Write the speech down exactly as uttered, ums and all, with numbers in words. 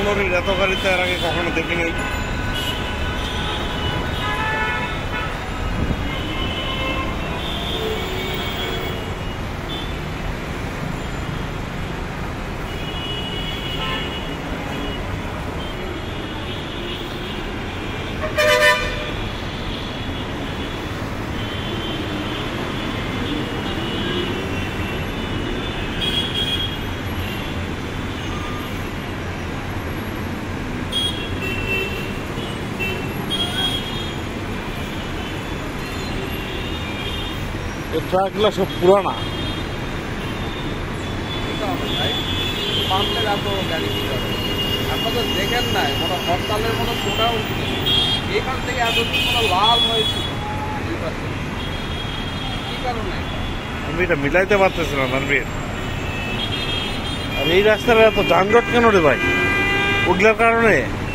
লরির এত গাড়িতে এর আগে কখনো দেখি নাই। এই ট্রাকগুলো সব পুরানা। আপনাদের দেখেন নাই মানে হরতালের মতো ফোটা উঠছে এখান থেকে এতদিন কোনো লাল হয়েছিল কি কারণে আমি এটা মিলাইতে পারতেছি না নানবীর। আর এই রাস্তাটা এত যানজট কেন রে ভাই? ওগুলোর কারণে